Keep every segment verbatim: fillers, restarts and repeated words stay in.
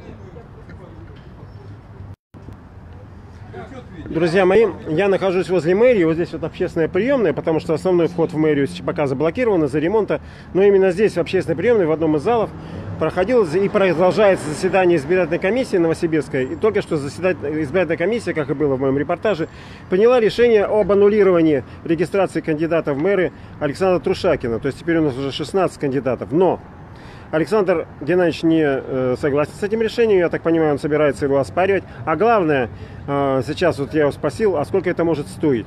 Друзья мои, я нахожусь возле мэрии, вот здесь вот общественная приемная, потому что основной вход в мэрию пока заблокирован из-за ремонта, но именно здесь, в общественной приемной, в одном из залов, проходило и продолжается заседание избирательной комиссии Новосибирской, и только что избирательная комиссия, как и было в моем репортаже, приняла решение об аннулировании регистрации кандидата в мэры Александра Трушакина, то есть теперь у нас уже шестнадцать кандидатов, но Александр Геннадьевич не э, согласен с этим решением, я так понимаю, он собирается его оспаривать. А главное, э, сейчас вот я его спросил, а сколько это может стоить?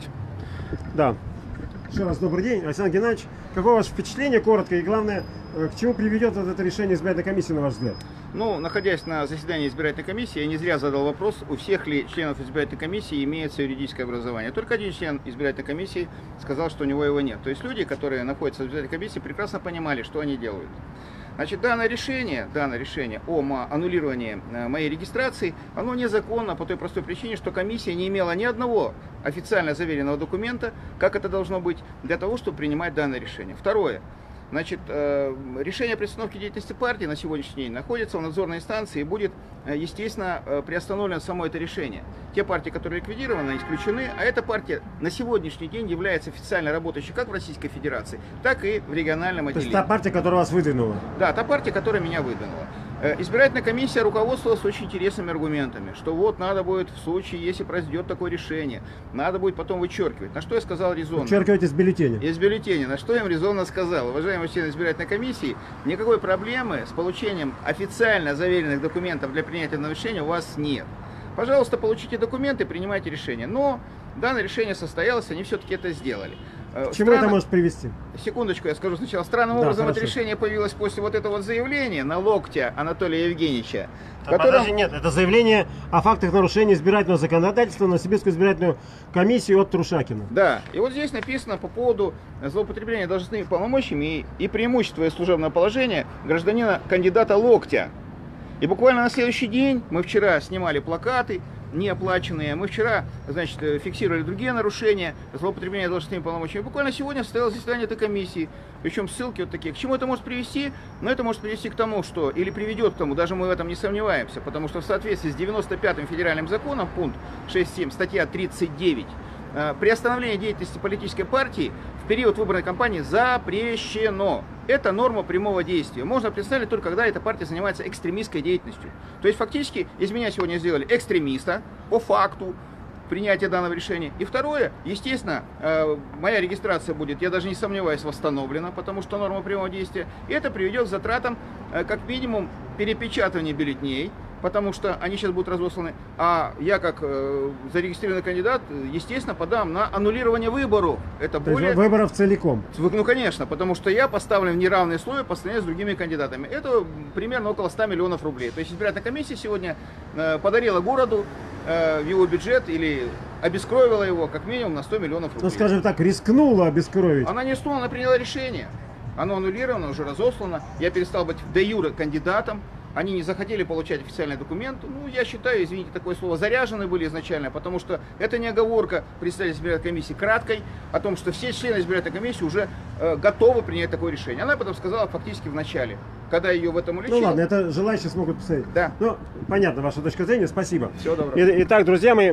Да. Еще раз добрый день, Александр Геннадьевич. Какое ваше впечатление, коротко, и главное, э, к чему приведет вот это решение избирательной комиссии, на ваш взгляд? Ну, находясь на заседании избирательной комиссии, я не зря задал вопрос, у всех ли членов избирательной комиссии имеется юридическое образование. Только один член избирательной комиссии сказал, что у него его нет. То есть люди, которые находятся в избирательной комиссии, прекрасно понимали, что они делают. Значит, данное решение, данное решение о аннулировании моей регистрации, оно незаконно по той простой причине, что комиссия не имела ни одного официально заверенного документа, как это должно быть, для того, чтобы принимать данное решение. Второе. Значит, решение о приостановке деятельности партии на сегодняшний день находится в надзорной инстанции и будет, естественно, приостановлено само это решение. Те партии, которые ликвидированы, исключены, а эта партия на сегодняшний день является официально работающей как в Российской Федерации, так и в региональном отделении. То есть та партия, которая вас выдвинула? Да, та партия, которая меня выдвинула. Избирательная комиссия руководствовалась очень интересными аргументами, что вот надо будет в случае, если произойдет такое решение, надо будет потом вычеркивать. На что я сказал резонно. Вычеркивать из бюллетеня? Из бюллетеня. На что я им резонно сказал. Уважаемые члены избирательной комиссии, никакой проблемы с получением официально заверенных документов для принятия данного решения у вас нет. Пожалуйста, получите документы, принимайте решение. Но данное решение состоялось, они все-таки это сделали. К чему Странно... это может привести? Секундочку, я скажу сначала. Странным да, образом хорошо. Это решение появилось после вот этого вот заявления на локтя Анатолия Евгеньевича. Да, которым... Подожди, нет, это заявление о фактах нарушения избирательного законодательства на Новосибирскую избирательную комиссию от Трушакина. Да, и вот здесь написано по поводу злоупотребления должностными полномочиями и, и преимущества и служебного положения гражданина кандидата Локтя. И буквально на следующий день мы вчера снимали плакаты неоплаченные. Мы вчера, значит, фиксировали другие нарушения, злоупотребление должностными полномочиями. Буквально сегодня состоялось заседание этой комиссии. Причем ссылки вот такие. К чему это может привести? Но это может привести к тому, что, или приведет к тому, даже мы в этом не сомневаемся, потому что в соответствии с девяносто пятым федеральным законом, пункт шесть семь, статья тридцать девять, приостановление деятельности политической партии в период выборной кампании запрещено. Это норма прямого действия. Можно представить только, когда эта партия занимается экстремистской деятельностью. То есть фактически из меня сегодня сделали экстремиста по факту принятия данного решения. И второе, естественно, моя регистрация будет, я даже не сомневаюсь, восстановлена, потому что норма прямого действия. И это приведет к затратам, как минимум, перепечатывания бюллетеней, потому что они сейчас будут разосланы, а я как э, зарегистрированный кандидат, естественно, подам на аннулирование выборов. Это То более... есть выборов целиком? Ну, конечно, потому что я поставлен в неравные условия по сравнению с другими кандидатами. Это примерно около ста миллионов рублей. То есть избирательная комиссия сегодня э, подарила городу э, в его бюджет или обескровила его как минимум на сто миллионов рублей. Ну, скажем так, рискнула обескровить. Она не рискнула, она приняла решение. Оно аннулировано, уже разослано. Я перестал быть де юре кандидатом. Они не захотели получать официальный документ. Ну, я считаю, извините, такое слово, заряжены были изначально, потому что это не оговорка представителя избирательной комиссии краткой о том, что все члены избирательной комиссии уже э, готовы принять такое решение. Она об этом сказала фактически в начале, когда ее в этом уличили. Ну ладно, это желающие смогут посмотреть. Да. Ну, понятно, ваша точка зрения, спасибо. Всего доброго. Итак, друзья мои,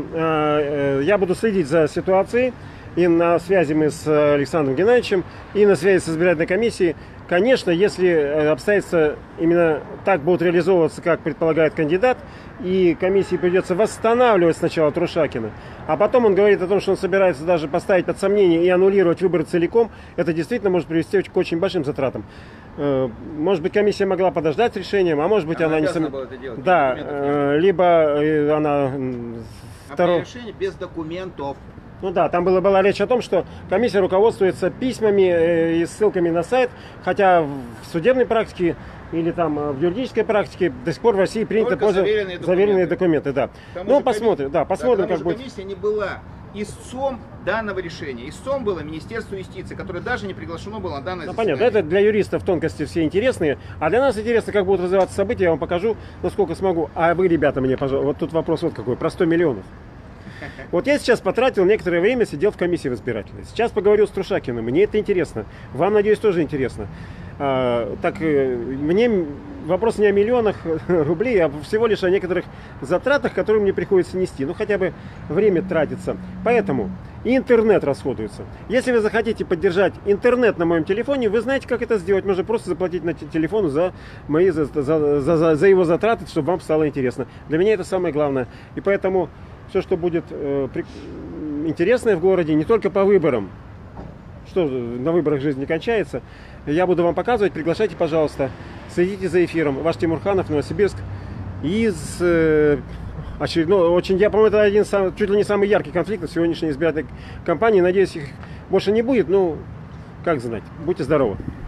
э, я буду следить за ситуацией. И на связи мы с Александром Геннадьевичем, и на связи с избирательной комиссией. Конечно, если обстоятельства именно так будут реализовываться, как предполагает кандидат, и комиссии придется восстанавливать сначала Трушакина, а потом он говорит о том, что он собирается даже поставить под сомнение и аннулировать выборы целиком, это действительно может привести к очень большим затратам. Может быть, комиссия могла подождать с решением, а может быть, она, она не сам... Да, либо она... Второе решение без документов. Ну да, там была, была речь о том, что комиссия руководствуется письмами э, и ссылками на сайт, хотя в судебной практике или там в юридической практике до сих пор в России принято пользоваться заверенные документы. Заверенные документы, да. Ну, посмотрим, да, посмотрим, да, как будет. Комиссия не была истцом данного решения. Истцом было Министерство юстиции, которое даже не приглашено было на данное ну, заседание. Понятно, это для юристов тонкости все интересные, а для нас интересно, как будут развиваться события, я вам покажу, насколько смогу. А вы, ребята, мне, пожалуйста, вот тут вопрос вот какой, про сто миллионов. Вот я сейчас потратил некоторое время, сидел в комиссии в избирательной. Сейчас поговорил с Трушакиным. Мне это интересно. Вам, надеюсь, тоже интересно. А, так, мне вопрос не о миллионах рублей, а всего лишь о некоторых затратах, которые мне приходится нести. Ну, хотя бы время тратится. Поэтому и интернет расходуется. Если вы захотите поддержать интернет на моем телефоне, вы знаете, как это сделать. Можно просто заплатить на телефону за, мои, за, за, за, за его затраты, чтобы вам стало интересно. Для меня это самое главное. И поэтому все, что будет э, при, интересное в городе, не только по выборам, что на выборах жизнь не кончается, я буду вам показывать. Приглашайте, пожалуйста. Следите за эфиром. Ваш Тимурханов, Новосибирск. Из э, очередного, очень, я, по-моему, это один сам, чуть ли не самый яркий конфликт в сегодняшней избирательной кампании. Надеюсь, их больше не будет. Ну, как знать. Будьте здоровы.